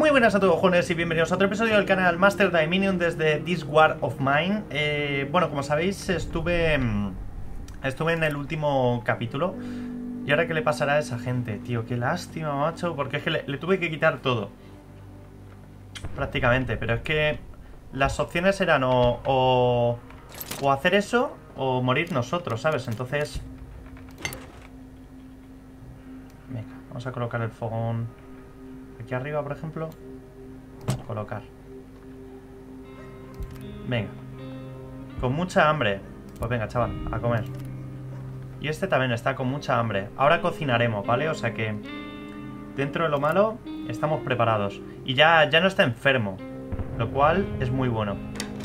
Muy buenas a todos, jóvenes, y bienvenidos a otro episodio del canal Master Dominion desde This War of Mine. Bueno, como sabéis, estuve en el último capítulo. ¿Y ahora qué le pasará a esa gente? Tío, qué lástima, macho, porque es que le tuve que quitar todo. Prácticamente, pero es que las opciones eran o hacer eso o morir nosotros, ¿sabes? Entonces... Venga, vamos a colocar el fogón aquí arriba, por ejemplo. Colocar. Venga. Con mucha hambre. Pues venga, chaval, a comer. Y este también está con mucha hambre. Ahora cocinaremos, ¿vale? O sea que dentro de lo malo estamos preparados. Y ya no está enfermo, lo cual es muy bueno.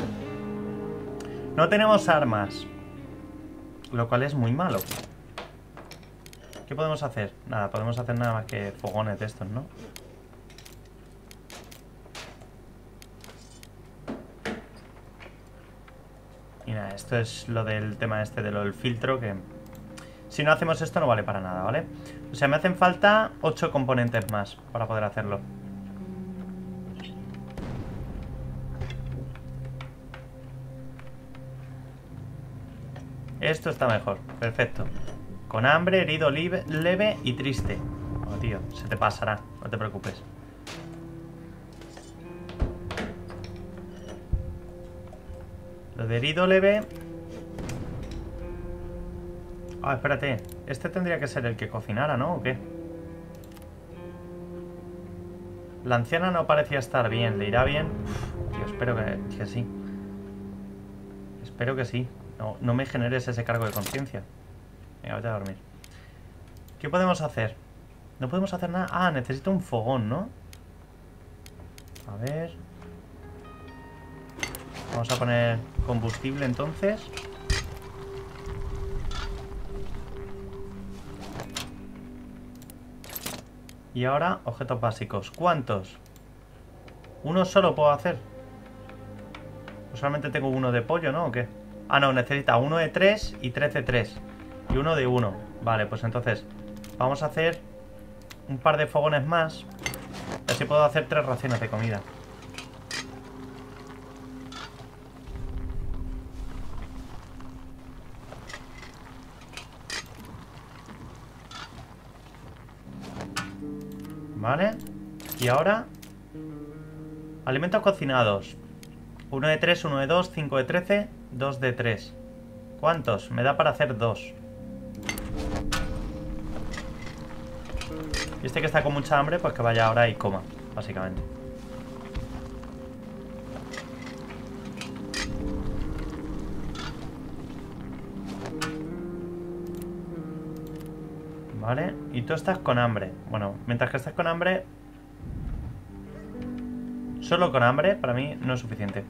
No tenemos armas, lo cual es muy malo. ¿Qué podemos hacer? Nada, podemos hacer nada más que fogones de estos, ¿no? Y nada, esto es lo del tema este de lo del filtro, que si no hacemos esto no vale para nada, ¿vale? O sea, me hacen falta 8 componentes más para poder hacerlo. Esto está mejor, perfecto. Con hambre, herido leve y triste. Oh, tío, se te pasará, no te preocupes. Lo de herido leve... Ah, espérate. Este tendría que ser el que cocinara, ¿no? ¿O qué? La anciana no parecía estar bien. ¿Le irá bien? Uf, tío, espero que sí. Espero que sí. No me generes ese cargo de conciencia. Venga, vete a dormir. ¿Qué podemos hacer? No podemos hacer nada. Ah, necesito un fogón, ¿no? A ver... Vamos a poner combustible entonces. Y ahora, objetos básicos. ¿Cuántos? ¿Uno solo puedo hacer? Pues solamente tengo uno de pollo, ¿no? ¿O qué? Ah, no, necesita uno de 3 y 3 de 3. Y uno de 1. Vale, pues entonces vamos a hacer un par de fogones más. Así puedo hacer 3 raciones de comida. Vale. Y ahora... Alimentos cocinados. 1 de 3, 1 de 2, 5 de 13, 2 de 3. ¿Cuántos? Me da para hacer 2. Y este que está con mucha hambre, pues que vaya ahora y coma, básicamente. Vale, y tú estás con hambre. Bueno, mientras que estás con hambre... Solo con hambre, para mí, no es suficiente.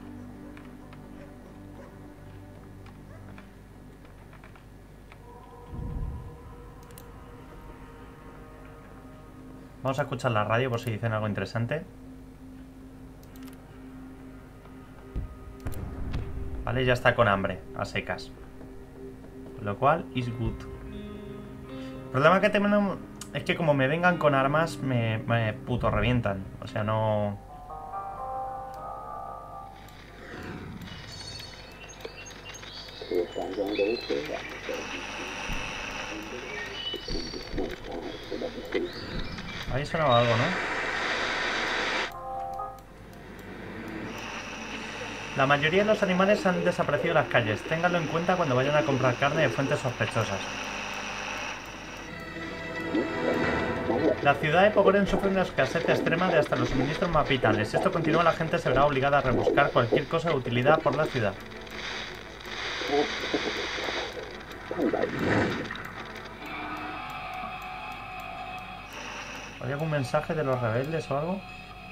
Vamos a escuchar la radio por si dicen algo interesante. Vale, ya está con hambre, a secas. Lo cual, is good. El problema que tenemos es que como me vengan con armas, me puto revientan. O sea, no... Ahí sonaba algo, ¿no? La mayoría de los animales han desaparecido de las calles. Ténganlo en cuenta cuando vayan a comprar carne de fuentes sospechosas. La ciudad de Pogoren sufre una escasez extrema de hasta los suministros más vitales. Si esto continúa, la gente se verá obligada a rebuscar cualquier cosa de utilidad por la ciudad. ¿Hay algún mensaje de los rebeldes o algo?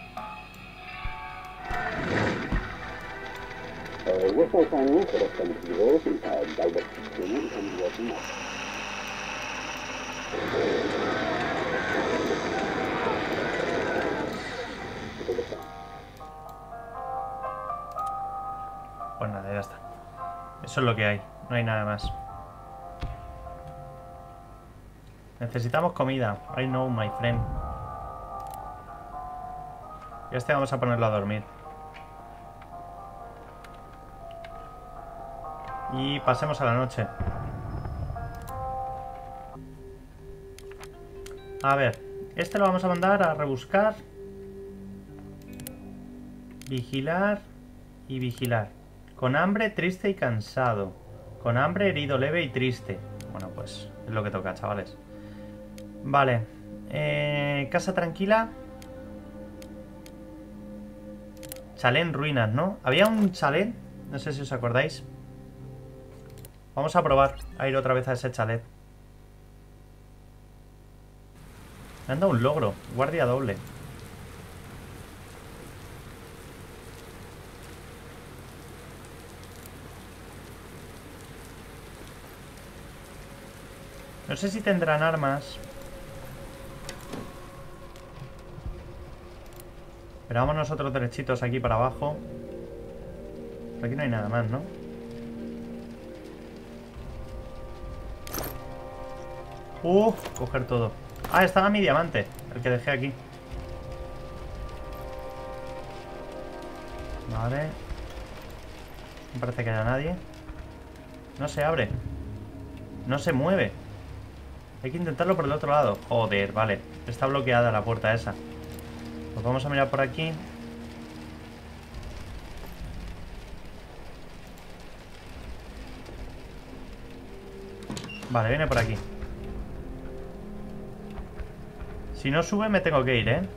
Pues nada, ya está. Eso es lo que hay, no hay nada más. Necesitamos comida. I know, my friend. Y a este vamos a ponerlo a dormir. Y pasemos a la noche. A ver, este lo vamos a mandar a rebuscar, vigilar y vigilar. Con hambre, triste y cansado. Con hambre, herido leve y triste. Bueno, pues es lo que toca, chavales. Vale. Casa tranquila. Chalet en ruinas, ¿no? Había un chalet, no sé si os acordáis. Vamos a probar a ir otra vez a ese chalet. Me han dado un logro, guardia doble. No sé si tendrán armas. Pero vamos nosotros derechitos aquí para abajo. Por aquí no hay nada más, ¿no? Coger todo. Ah, estaba mi diamante, el que dejé aquí. Vale. No parece que haya nadie. No se abre. No se mueve. Hay que intentarlo por el otro lado. Joder, vale. Está bloqueada la puerta esa. Pues vamos a mirar por aquí. Vale, viene por aquí. Si no sube me tengo que ir, ¿eh?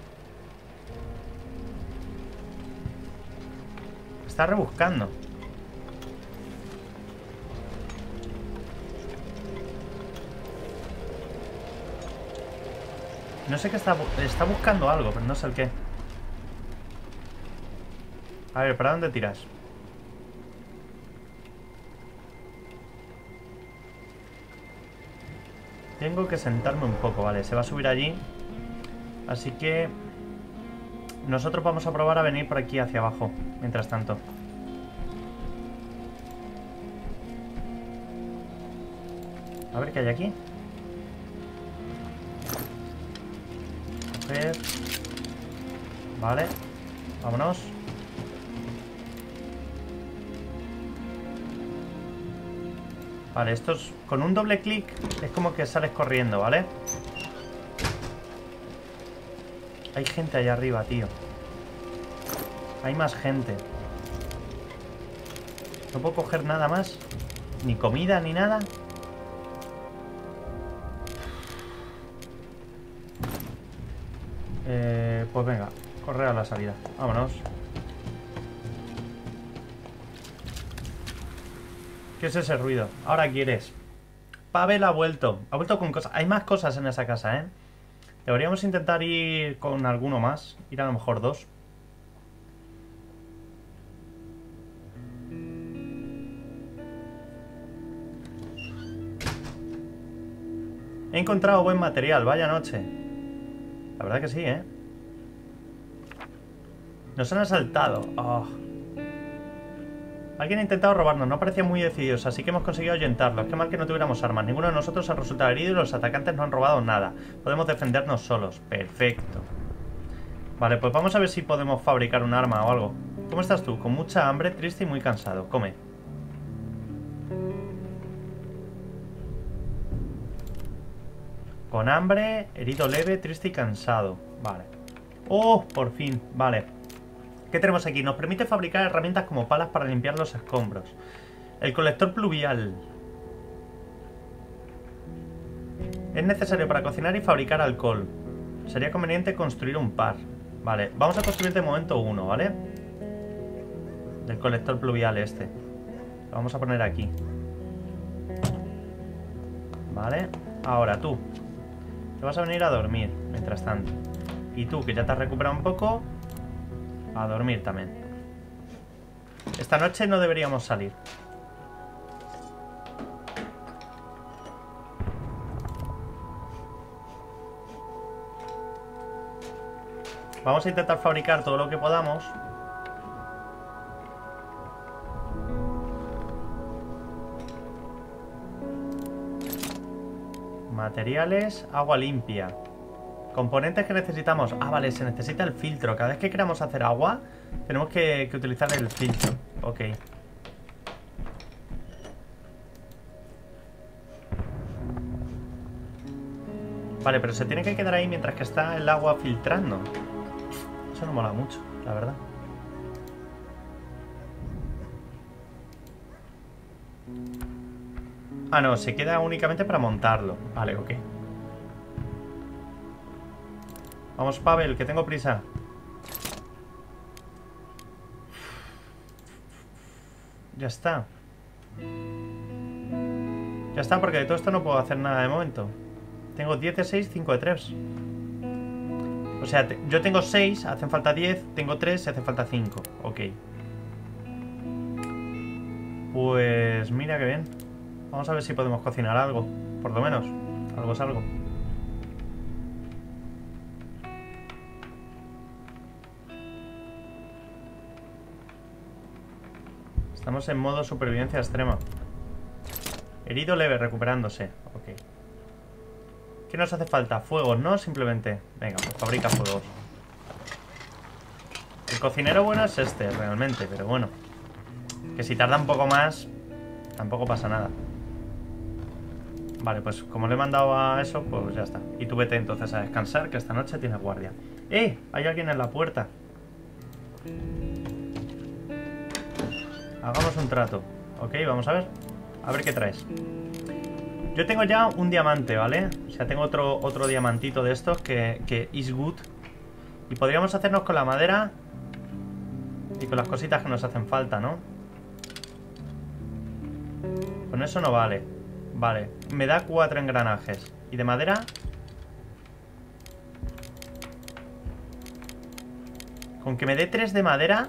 Está rebuscando. No sé qué está buscando algo, pero no sé el qué. A ver, ¿para dónde tiras? Tengo que sentarme un poco, vale. Se va a subir allí. Así que nosotros vamos a probar a venir por aquí hacia abajo. Mientras tanto. A ver qué hay aquí. Coger. Vale. Vámonos. Vale, estos con un doble clic es como que sales corriendo, ¿vale? Hay gente allá arriba, tío. Hay más gente. No puedo coger nada más. Ni comida, ni nada. Pues venga, correr a la salida. Vámonos. ¿Qué es ese ruido? Ahora quieres. Pavel ha vuelto. Ha vuelto con cosas. Hay más cosas en esa casa, ¿eh? Deberíamos intentar ir con alguno más. Ir a lo mejor 2. He encontrado buen material. Vaya noche. La verdad que sí, ¿eh? Nos han asaltado. Oh. Alguien ha intentado robarnos, no parecía muy decididos, así que hemos conseguido ahuyentarlos. Qué mal que no tuviéramos armas. Ninguno de nosotros ha resultado herido y los atacantes no han robado nada. Podemos defendernos solos. Perfecto. Vale, pues vamos a ver si podemos fabricar un arma o algo. ¿Cómo estás tú? Con mucha hambre, triste y muy cansado. Come. Con hambre, herido leve, triste y cansado. Vale. ¡Oh! Por fin. Vale. ¿Qué tenemos aquí? Nos permite fabricar herramientas como palas para limpiar los escombros. El colector pluvial. Es necesario para cocinar y fabricar alcohol. Sería conveniente construir un par. Vale, vamos a construir de momento uno, ¿vale? Del colector pluvial este. Lo vamos a poner aquí. Vale. Ahora tú. Te vas a venir a dormir, mientras tanto. Y tú, que ya te has recuperado un poco... A dormir también. Esta noche no deberíamos salir. Vamos a intentar fabricar todo lo que podamos. Materiales, agua limpia. Componentes que necesitamos. Ah, vale, se necesita el filtro. Cada vez que queramos hacer agua, tenemos que utilizar el filtro. Ok. Vale, pero se tiene que quedar ahí mientras que está el agua filtrando. Eso no mola mucho, la verdad. Ah, no, se queda únicamente para montarlo. Vale, ok. Vamos, Pavel, que tengo prisa. Ya está. Ya está, porque de todo esto no puedo hacer nada de momento. Tengo 10 de 6, 5 de 3. O sea, yo tengo 6, hacen falta 10. Tengo 3, hace falta 5. Ok. Pues mira que bien. Vamos a ver si podemos cocinar algo. Por lo menos. Algo es algo. Estamos en modo supervivencia extrema. Herido leve, recuperándose. Ok. ¿Qué nos hace falta? Fuegos, ¿no? Simplemente. Venga, pues fabrica fuegos. El cocinero bueno es este, realmente. Pero bueno. Que si tarda un poco más, tampoco pasa nada. Vale, pues como le he mandado a eso, pues ya está. Y tú vete entonces a descansar, que esta noche tienes guardia. ¡Eh! Hay alguien en la puerta. Hagamos un trato. Ok, vamos a ver. A ver qué traes. Yo tengo ya un diamante, ¿vale? O sea, tengo otro diamantito de estos que is good. Y podríamos hacernos con la madera y con las cositas que nos hacen falta, ¿no? Con eso no vale. Vale, me da 4 engranajes. ¿Y de madera? Con que me dé 3 de madera.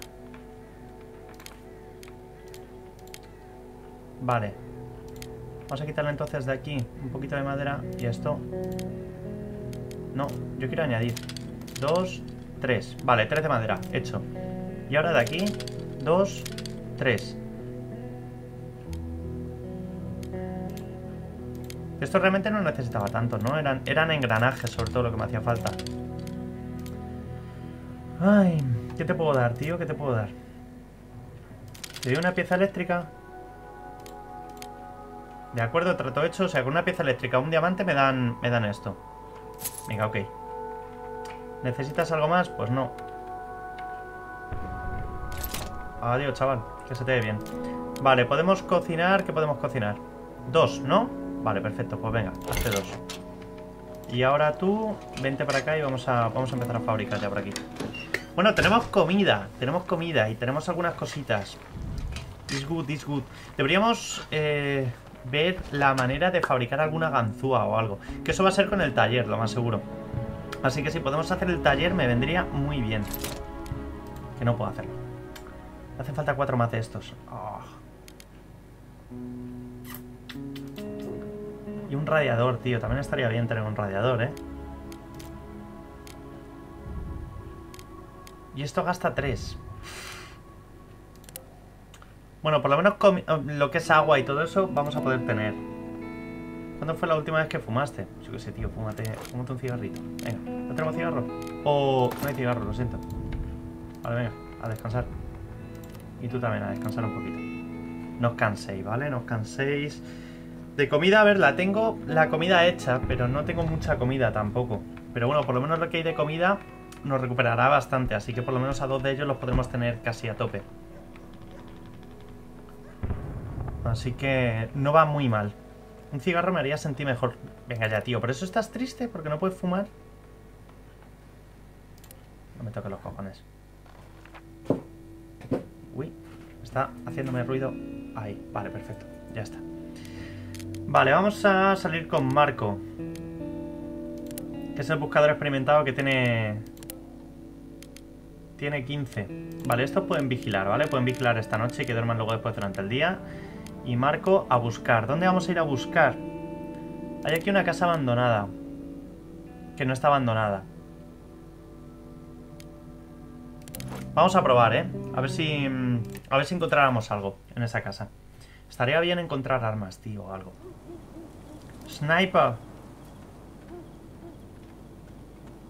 Vale. Vamos a quitarle entonces de aquí un poquito de madera. Y esto. No, yo quiero añadir 2, 3. Vale, 3 de madera, hecho. Y ahora de aquí 2, 3. Esto realmente no necesitaba tanto, ¿no? Eran engranajes, sobre todo, lo que me hacía falta. Ay, ¿qué te puedo dar, tío? ¿Qué te puedo dar? ¿Te doy una pieza eléctrica? De acuerdo, trato hecho. O sea, con una pieza eléctrica o un diamante me dan esto. Venga, ok. ¿Necesitas algo más? Pues no. Adiós, chaval. Que se te ve bien. Vale, podemos cocinar. ¿Qué podemos cocinar? 2, ¿no? Vale, perfecto, pues venga, hazte 2. Y ahora tú, vente para acá y vamos a empezar a fabricar ya por aquí. Bueno, tenemos comida y tenemos algunas cositas. It's good, it's good. Deberíamos ver la manera de fabricar alguna ganzúa o algo. Que eso va a ser con el taller, lo más seguro. Así que si podemos hacer el taller me vendría muy bien. Que no puedo hacerlo. Hace falta 4 más de estos. Oh. Y un radiador, tío. También estaría bien tener un radiador, ¿eh? Y esto gasta 3. Bueno, por lo menos lo que es agua y todo eso vamos a poder tener. ¿Cuándo fue la última vez que fumaste? Yo qué sé, tío. Fúmate un cigarrito. Venga, ¿no tenemos cigarro? O no hay cigarro, lo siento. Vale, venga, a descansar. Y tú también a descansar un poquito. No os canséis, ¿vale? No os canséis. De comida, a ver, tengo la comida hecha, pero no tengo mucha comida tampoco. Pero bueno, por lo menos lo que hay de comida nos recuperará bastante, así que por lo menos a 2 de ellos los podremos tener casi a tope. Así que no va muy mal. Un cigarro me haría sentir mejor. Venga ya, tío, ¿por eso estás triste? ¿Porque no puedes fumar? No me toques los cojones. Uy, está haciéndome ruido. Ahí, vale, perfecto, ya está. Vale, vamos a salir con Marco, que es el buscador experimentado que tiene 15. Vale, estos pueden vigilar, ¿vale? Pueden vigilar esta noche y que duerman luego después durante el día. Y Marco a buscar. ¿Dónde vamos a ir a buscar? Hay aquí una casa abandonada, que no está abandonada. Vamos a probar, ¿eh? A ver si encontráramos algo en esa casa. Estaría bien encontrar armas, tío, o algo. Sniper.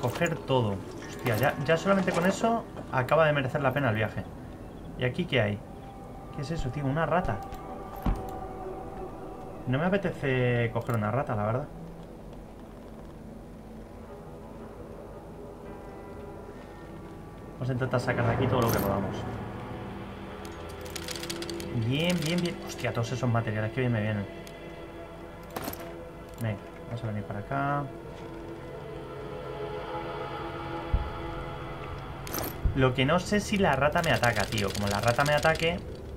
coger todo. Hostia, ya solamente con eso acaba de merecer la pena el viaje. ¿Y aquí qué hay? ¿Qué es eso, tío? Una rata. No me apetece coger una rata, la verdad. Vamos a intentar sacar de aquí todo lo que podamos. Bien, bien, bien. Hostia, todos esos materiales que bien me vienen. Venga, vamos a venir para acá. Lo que no sé es si la rata me ataca, tío. Como la rata me ataque,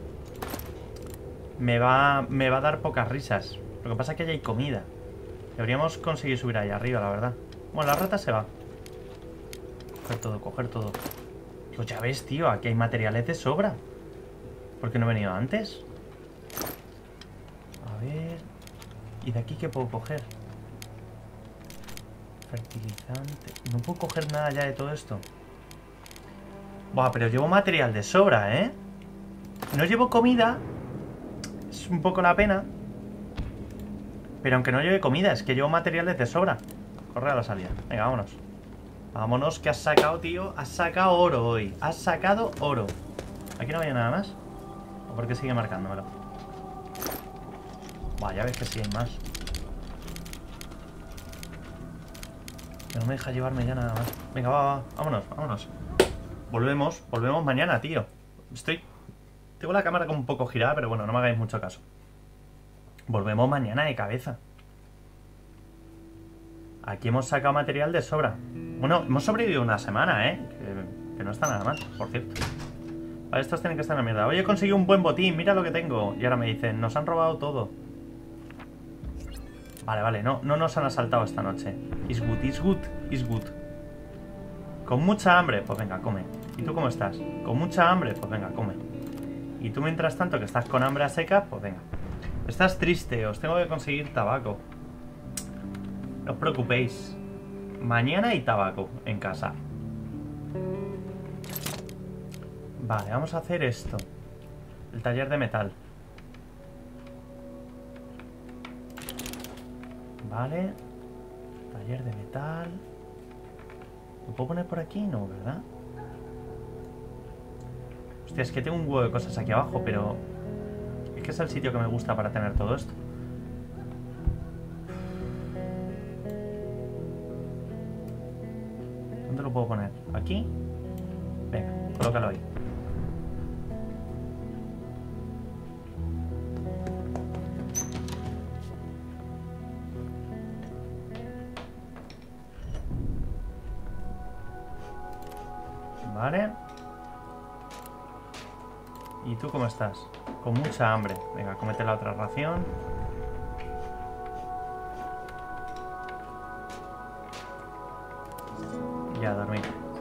me va a dar pocas risas. Lo que pasa es que ya hay comida. Deberíamos conseguir subir ahí arriba, la verdad. Bueno, la rata se va. Coger todo, coger todo. Pues ya ves, tío, aquí hay materiales de sobra. ¿Por qué no he venido antes? A ver... ¿Y de aquí qué puedo coger? Fertilizante... No puedo coger nada ya de todo esto. Buah, pero llevo material de sobra, ¿eh? No llevo comida. Es un poco la pena. Pero aunque no lleve comida, es que llevo materiales de sobra. Corre a la salida. Venga, vámonos. Vámonos, que has sacado, tío. Has sacado oro hoy. Has sacado oro. ¿Aquí no había nada más? ¿O por qué sigue marcándomelo? Buah, ya ves que sí hay más. Que no me deja llevarme ya nada más. Venga, va, vámonos, vámonos. Volvemos mañana, tío. Tengo la cámara como un poco girada, pero bueno, no me hagáis mucho caso. Volvemos mañana de cabeza. Aquí hemos sacado material de sobra. Bueno, hemos sobrevivido una semana, ¿eh? Que no está nada mal, por cierto. Vale, estos tienen que estar en la mierda. Oye, he conseguido un buen botín, mira lo que tengo. Y ahora me dicen, nos han robado todo. Vale, vale, no nos han asaltado esta noche. Is good, is good, is good. Con mucha hambre, pues venga, come. ¿Y tú cómo estás? Con mucha hambre, pues venga, come. Y tú mientras tanto que estás con hambre a secas, pues venga. Estás triste, os tengo que conseguir tabaco. No os preocupéis. Mañana hay tabaco en casa. Vale, vamos a hacer esto. El taller de metal. Vale. Taller de metal. ¿Lo puedo poner por aquí? No, ¿verdad? Hostia, es que tengo un huevo de cosas aquí abajo, pero... es que es el sitio que me gusta para tener todo esto. ¿Dónde lo puedo poner? ¿Aquí? Venga, colócalo ahí. Vale. ¿Y tú cómo estás? Con mucha hambre. Venga, cómete la otra ración. Ya, dormir.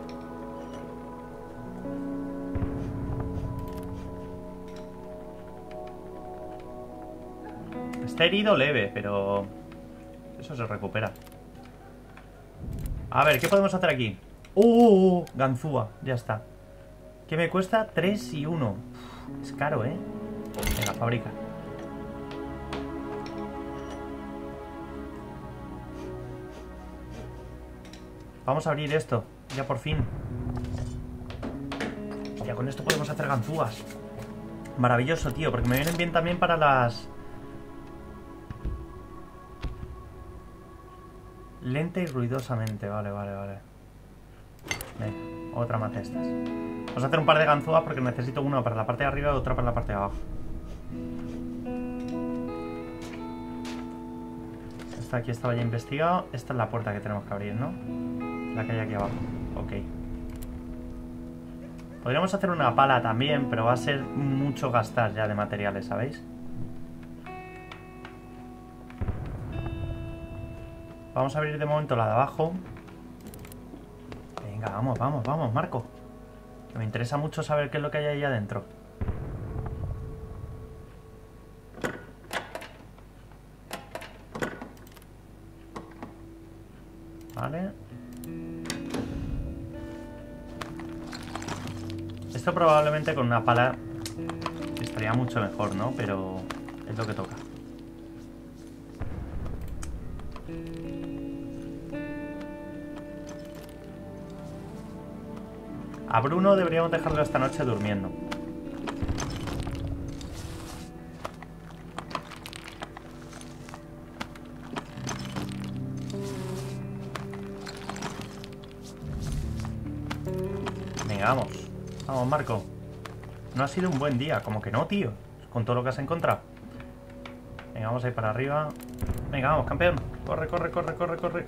Está herido leve, pero... eso se recupera. A ver, ¿qué podemos hacer aquí? Ganzúa, ya está. ¿Qué me cuesta? 3 y 1. Uf, es caro, ¿eh? Venga, fabrica. Vamos a abrir esto, ya por fin. Ya con esto podemos hacer ganzúas. Maravilloso, tío, porque me vienen bien también para las... lenta y ruidosamente, vale. Venga, otra más de estas. Vamos a hacer un par de ganzúas porque necesito una para la parte de arriba y otra para la parte de abajo. Esta aquí estaba ya investigado. Esta es la puerta que tenemos que abrir, ¿no? La que hay aquí abajo. Ok. Podríamos hacer una pala también, pero va a ser mucho gastar ya de materiales, ¿sabéis? Vamos a abrir de momento la de abajo. Venga, vamos, Marco. Que me interesa mucho saber qué es lo que hay ahí adentro. Vale. Esto probablemente con una pala estaría mucho mejor, ¿no? Pero es lo que toca. A Bruno deberíamos dejarlo esta noche durmiendo. Venga, vamos. Vamos, Marco. No ha sido un buen día. Como que no, tío. Con todo lo que has encontrado. Venga, vamos a ir para arriba. Venga, vamos, campeón. Corre, corre, corre, corre, corre.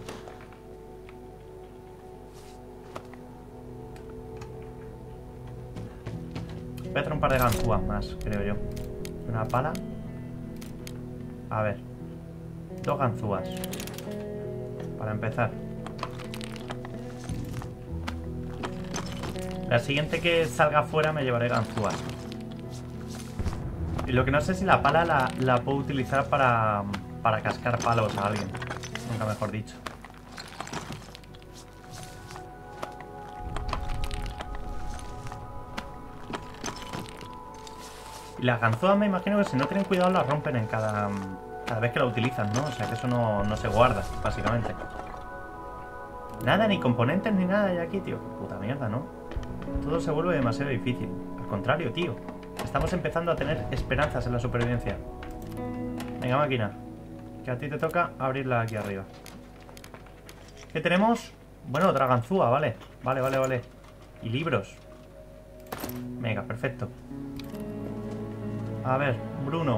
Voy a hacer un par de ganzúas más, creo yo. Una pala. A ver. 2 ganzúas. Para empezar. La siguiente que salga afuera me llevaré ganzúas. Y lo que no sé es si la pala la puedo utilizar para cascar palos a alguien. Nunca mejor dicho. Y las ganzúas me imagino que si no tienen cuidado las rompen en cada vez que la utilizan, ¿no? O sea que eso no se guarda, básicamente. Nada, ni componentes ni nada hay aquí, tío. Puta mierda, ¿no? Todo se vuelve demasiado difícil. Al contrario, tío. Estamos empezando a tener esperanzas en la supervivencia. Venga, máquina. Que a ti te toca abrirla aquí arriba. ¿Qué tenemos? Bueno, otra ganzúa, vale. Vale, vale, vale. Y libros. Venga, perfecto. A ver, Bruno.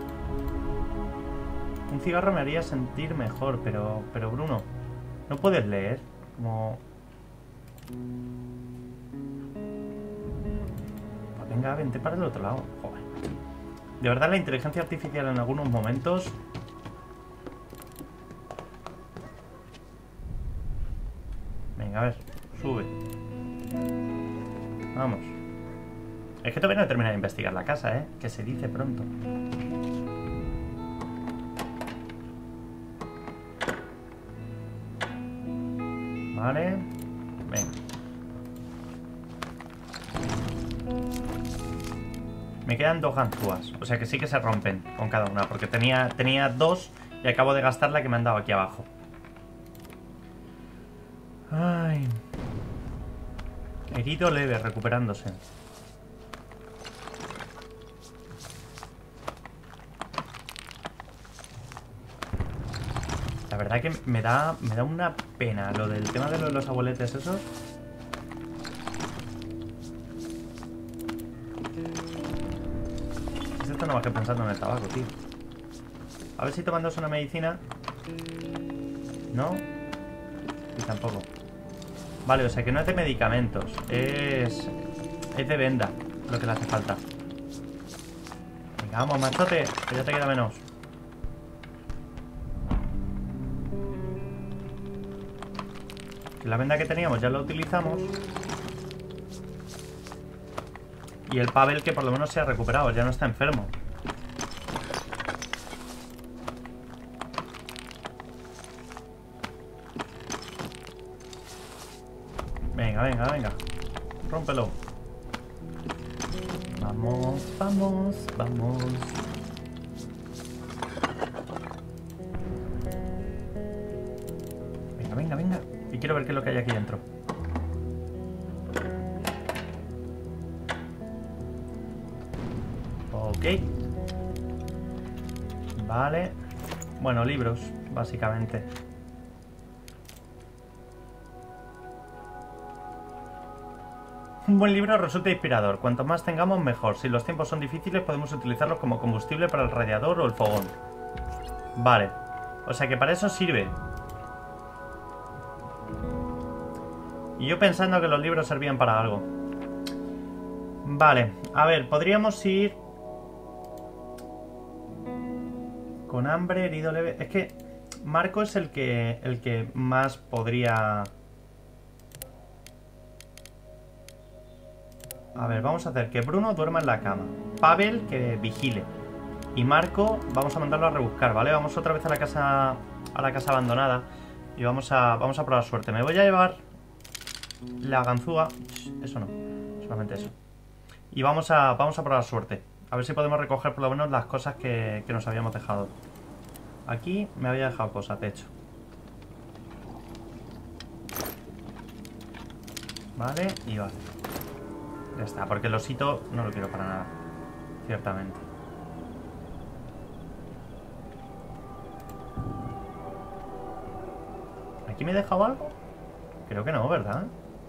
Un cigarro me haría sentir mejor, pero Bruno, ¿no puedes leer? Como... Pues venga, vente para el otro lado. Joder. De verdad, la inteligencia artificial en algunos momentos... Venga, a ver, sube. Vamos. Es que todavía no he terminado de investigar la casa, ¿eh? Que se dice pronto. Vale. Venga. Me quedan 2 ganzúas. O sea que sí que se rompen con cada una. Porque tenía 2 y acabo de gastar la que me han dado aquí abajo. Ay. Herido leve, recuperándose. La verdad que me da una pena lo del tema de los abueletes esos. Esto no más que pensando en el tabaco, tío. A ver si tomándose una medicina. No. Y tampoco. Vale, o sea que no es de medicamentos. Es de venda lo que le hace falta. Venga, vamos, machote, que ya te queda menos. La venda que teníamos ya la utilizamos. Y el Pavel que por lo menos se ha recuperado, ya no está enfermo. Venga, venga, venga. Rómpelo. Vamos, vamos, vamos. Venga, venga, venga. Y quiero ver qué es lo que hay aquí dentro. Ok. Vale. Bueno, libros, básicamente. Un buen libro resulta inspirador. Cuanto más tengamos, mejor. Si los tiempos son difíciles, podemos utilizarlos como combustible para el radiador o el fogón. Vale. O sea que para eso sirve. Y yo pensando que los libros servían para algo. Vale. A ver, podríamos ir... Con hambre, herido leve... Es que Marco es el que más podría... A ver, vamos a hacer que Bruno duerma en la cama. Pavel que vigile. Y Marco vamos a mandarlo a rebuscar, ¿vale? Vamos otra vez a la casa abandonada. Y vamos a probar suerte. Me voy a llevar la ganzúa. Eso no, solamente eso. Y vamos a probar suerte. A ver si podemos recoger por lo menos las cosas que nos habíamos dejado. Aquí me había dejado cosas, de hecho. Vale, y vale. Ya está, porque el osito no lo quiero para nada. Ciertamente. ¿Aquí me he dejado algo? Creo que no, ¿verdad?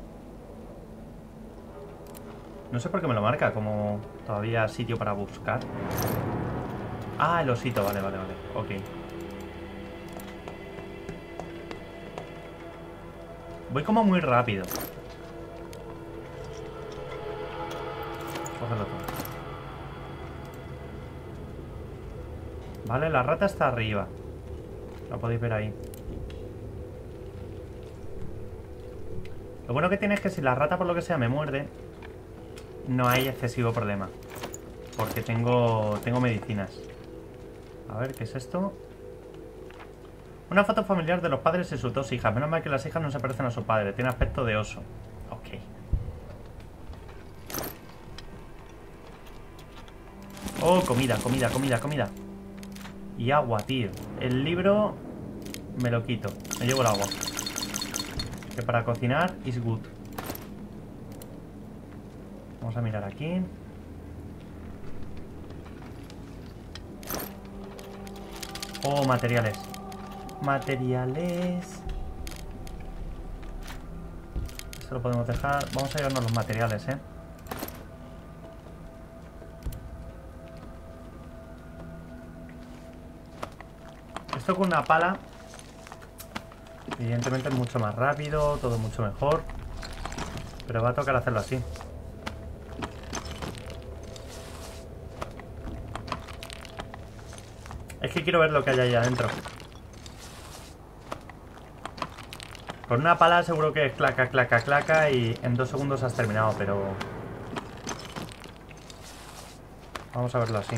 No sé por qué me lo marca como todavía sitio para buscar. Ah, el osito, vale, vale, vale. Ok. Voy como muy rápido. Cógelo todo. Vale, la rata está arriba. La podéis ver ahí. Lo bueno que tiene es que si la rata por lo que sea me muerde, no hay excesivo problema. Porque tengo medicinas. A ver, ¿qué es esto? Una foto familiar de los padres y sus dos hijas. Menos mal que las hijas no se parecen a su padre. Tiene aspecto de oso. Ok. Oh, comida, comida, comida, comida. Y agua, tío. El libro me lo quito. Me llevo el agua. Que para cocinar is good. Vamos a mirar aquí. Oh, materiales. Materiales. Esto lo podemos dejar. Vamos a llevarnos los materiales, ¿eh? Esto con una pala, evidentemente es mucho más rápido, todo mucho mejor. Pero va a tocar hacerlo así. Es que quiero ver lo que hay ahí adentro. Con una pala seguro que es claca, claca, claca y en 2 segundos has terminado, pero... Vamos a verlo así.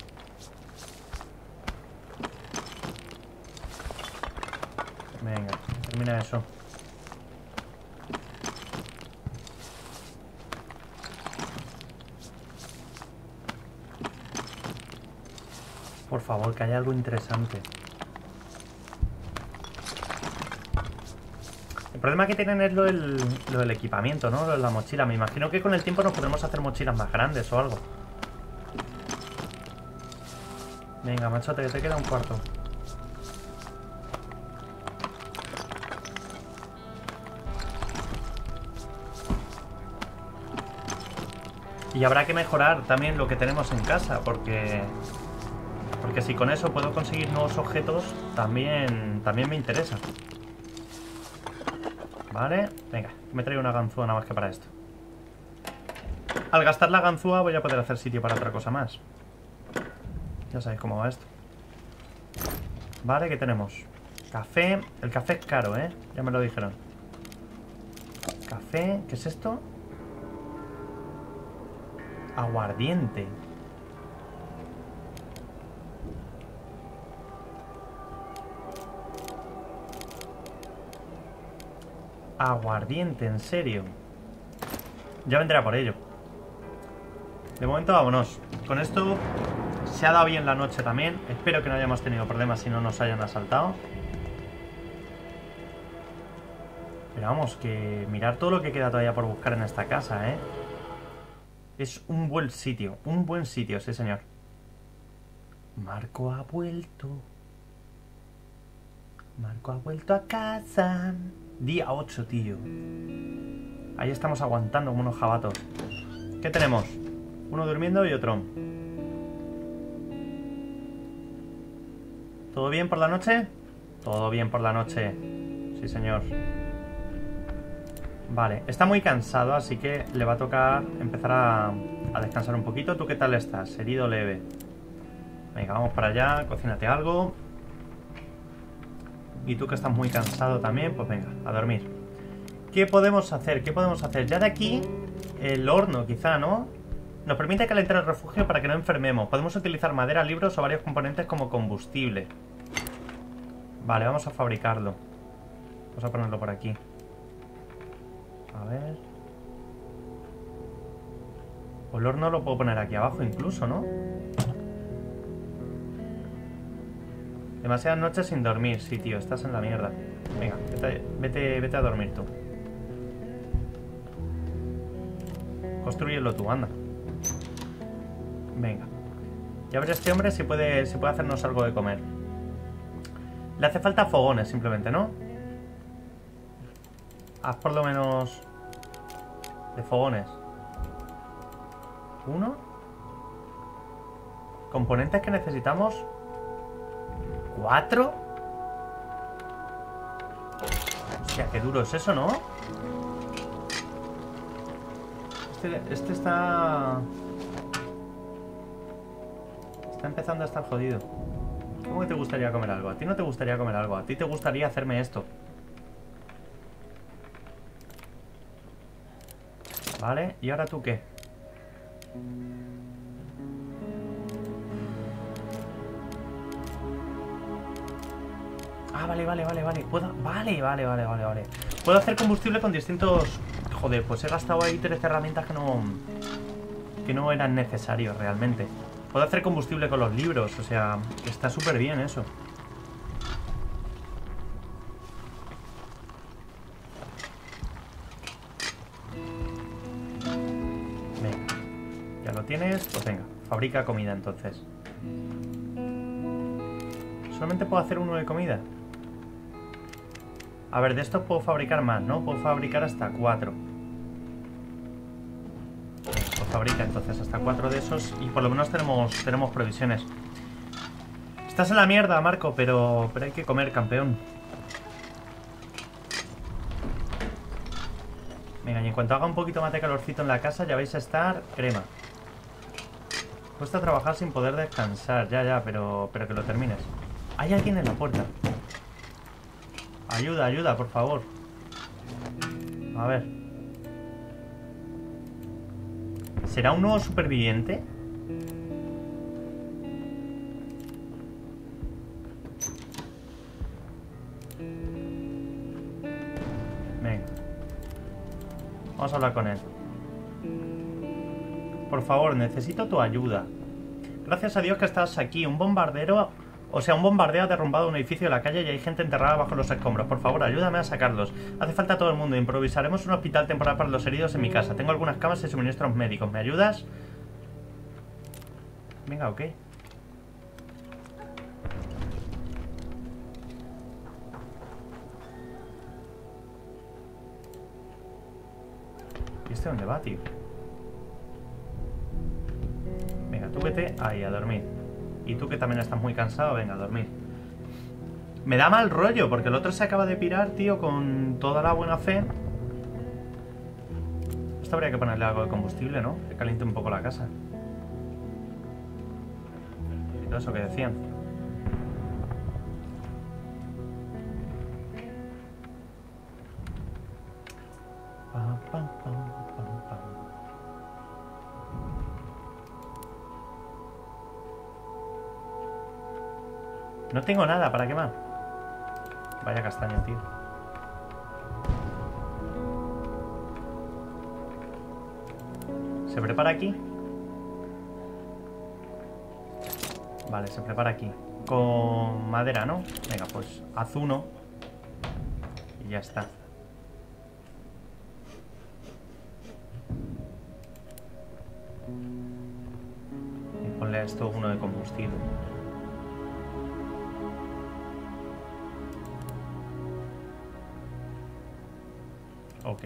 Venga, termina eso. Por favor, que haya algo interesante. El problema que tienen es lo del equipamiento, ¿no? Lo de la mochila. Me imagino que con el tiempo nos podemos hacer mochilas más grandes o algo. Venga, machote, que te queda un cuarto. Y habrá que mejorar también lo que tenemos en casa, porque si con eso puedo conseguir nuevos objetos, también me interesa. Vale, venga, me traigo una ganzúa nada más que para esto. Al gastar la ganzúa voy a poder hacer sitio para otra cosa más. Ya sabéis cómo va esto. Vale, ¿qué tenemos? Café. El café es caro, ¿eh? Ya me lo dijeron. Café. ¿Qué es esto? Aguardiente. Aguardiente, en serio. Ya vendrá por ello. De momento vámonos. Con esto se ha dado bien la noche también. Espero que no hayamos tenido problemas si no nos hayan asaltado. Pero vamos, que mirar todo lo que queda todavía por buscar en esta casa, ¿eh? Es un buen sitio, sí señor. Marco ha vuelto. Marco ha vuelto a casa. Día 8, tío. Ahí estamos aguantando como unos jabatos. ¿Qué tenemos? Uno durmiendo y otro. ¿Todo bien por la noche? Todo bien por la noche. Sí, señor. Vale, está muy cansado, así que le va a tocar empezar a descansar un poquito. ¿Tú qué tal estás? Herido leve. Venga, vamos para allá, cocínate algo. Y tú que estás muy cansado también, pues venga, a dormir. ¿Qué podemos hacer? ¿Qué podemos hacer? Ya de aquí, el horno quizá, ¿no? Nos permite calentar el refugio para que no enfermemos. Podemos utilizar madera, libros o varios componentes como combustible. Vale, vamos a fabricarlo. Vamos a ponerlo por aquí. A ver. El horno lo puedo poner aquí abajo incluso, ¿no? Demasiadas noches sin dormir. Sí, tío, estás en la mierda. Venga, vete a dormir tú. Constrúyelo tú, anda. Venga. Y a ver este hombre si puede hacernos algo de comer. Le hace falta fogones simplemente, ¿no? Haz por lo menos de fogones. 1. Componentes que necesitamos. 4. Hostia, qué duro es eso, ¿no? Este está empezando a estar jodido. ¿Cómo que te gustaría comer algo? A ti no te gustaría comer algo. A ti te gustaría hacerme esto. Vale, ¿y ahora tú qué? Ah, vale. Vale. Puedo hacer combustible con distintos... Joder, pues he gastado ahí 13 herramientas que no eran necesarios realmente. Puedo hacer combustible con los libros, o sea, está súper bien eso. Venga, ya lo tienes, pues venga, fabrica comida entonces. Solamente puedo hacer uno de comida. A ver, de estos puedo fabricar más, ¿no? Puedo fabricar hasta 4. Pues fabrica entonces hasta 4 de esos y por lo menos tenemos provisiones. Estás en la mierda, Marco, pero hay que comer, campeón. Venga, y en cuanto haga un poquito más de calorcito en la casa ya vais a estar crema. Cuesta trabajar sin poder descansar, ya, pero que lo termines. Hay alguien en la puerta. Ayuda, por favor. A ver. ¿Será un nuevo superviviente? Venga. Vamos a hablar con él. Por favor, necesito tu ayuda. Gracias a Dios que estás aquí. Un bombardeo ha derrumbado un edificio de la calle y hay gente enterrada bajo los escombros. Por favor, ayúdame a sacarlos. Hace falta todo el mundo. Improvisaremos un hospital temporal para los heridos en mi casa. Tengo algunas camas y suministros médicos. ¿Me ayudas? Venga, ok. ¿Y este dónde va, tío? Venga, tú vete ahí a dormir. Y tú que también estás muy cansado, venga, a dormir. Me da mal rollo, porque el otro se acaba de pirar, tío, con toda la buena fe. Esto habría que ponerle algo de combustible, ¿no? Que caliente un poco la casa. Y todo eso que decían. No tengo nada para quemar. Vaya castaño, tío. ¿Se prepara aquí? Vale, se prepara aquí. Con madera, ¿no? Venga, pues haz uno. Y ya está. Y ponle a esto uno de combustible. Ok.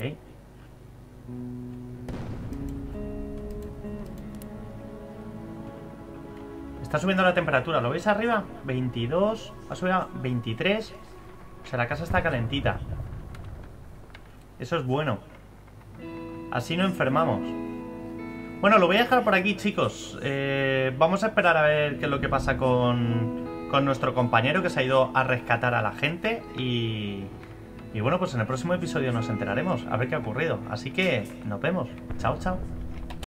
Está subiendo la temperatura. ¿Lo veis arriba? 22. Ha subido a 23. O sea, la casa está calentita. Eso es bueno. Así no enfermamos. Bueno, lo voy a dejar por aquí, chicos. Vamos a esperar a ver qué es lo que pasa con nuestro compañero que se ha ido a rescatar a la gente. Y bueno, pues en el próximo episodio nos enteraremos a ver qué ha ocurrido. Así que nos vemos. Chao, chao.